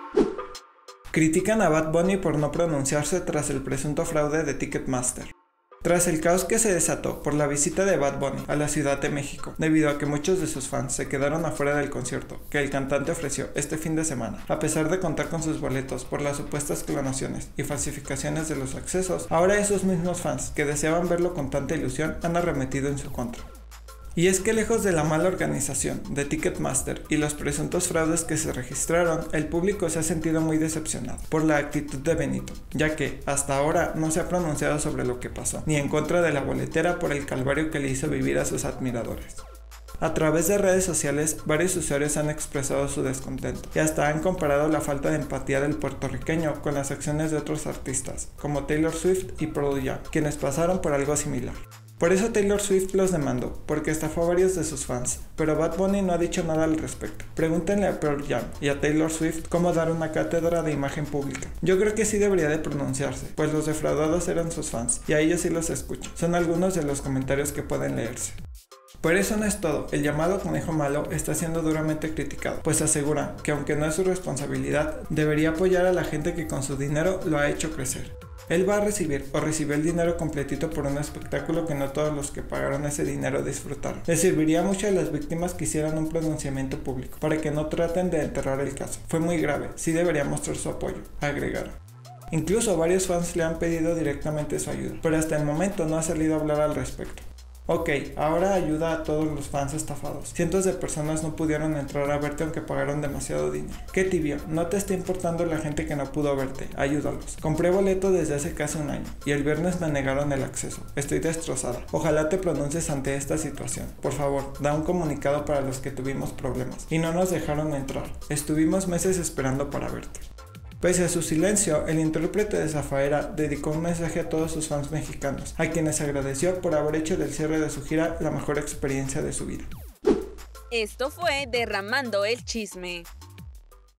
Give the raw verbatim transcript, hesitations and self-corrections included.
Critican a Bad Bunny por no pronunciarse tras el presunto fraude de Ticketmaster. Tras el caos que se desató por la visita de Bad Bunny a la Ciudad de México, debido a que muchos de sus fans se quedaron afuera del concierto que el cantante ofreció este fin de semana, a pesar de contar con sus boletos por las supuestas clonaciones y falsificaciones de los accesos, ahora esos mismos fans que deseaban verlo con tanta ilusión han arremetido en su contra. Y es que lejos de la mala organización de Ticketmaster y los presuntos fraudes que se registraron, el público se ha sentido muy decepcionado por la actitud de Benito, ya que hasta ahora no se ha pronunciado sobre lo que pasó, ni en contra de la boletera por el calvario que le hizo vivir a sus admiradores. A través de redes sociales, varios usuarios han expresado su descontento y hasta han comparado la falta de empatía del puertorriqueño con las acciones de otros artistas, como Taylor Swift y Pearl Jam, quienes pasaron por algo similar. Por eso Taylor Swift los demandó, porque estafó a varios de sus fans, pero Bad Bunny no ha dicho nada al respecto. Pregúntenle a Pearl Jam y a Taylor Swift cómo dar una cátedra de imagen pública. Yo creo que sí debería de pronunciarse, pues los defraudados eran sus fans, y a ellos sí los escucho. Son algunos de los comentarios que pueden leerse. Pero eso no es todo, el llamado conejo malo está siendo duramente criticado, pues asegura que aunque no es su responsabilidad, debería apoyar a la gente que con su dinero lo ha hecho crecer. Él va a recibir o recibió el dinero completito por un espectáculo que no todos los que pagaron ese dinero disfrutaron. Le serviría mucho a las víctimas que hicieran un pronunciamiento público, para que no traten de enterrar el caso. Fue muy grave, sí debería mostrar su apoyo, agregaron. Incluso varios fans le han pedido directamente su ayuda, pero hasta el momento no ha salido a hablar al respecto. Ok, ahora ayuda a todos los fans estafados. Cientos de personas no pudieron entrar a verte aunque pagaron demasiado dinero. Qué tibio, no te está importando la gente que no pudo verte, ayúdalos. Compré boleto desde hace casi un año y el viernes me negaron el acceso. Estoy destrozada. Ojalá te pronuncies ante esta situación. Por favor, da un comunicado para los que tuvimos problemas y no nos dejaron entrar. Estuvimos meses esperando para verte. Pese a su silencio, el intérprete de Zafaera dedicó un mensaje a todos sus fans mexicanos, a quienes agradeció por haber hecho del cierre de su gira la mejor experiencia de su vida. Esto fue Derramando el Chisme.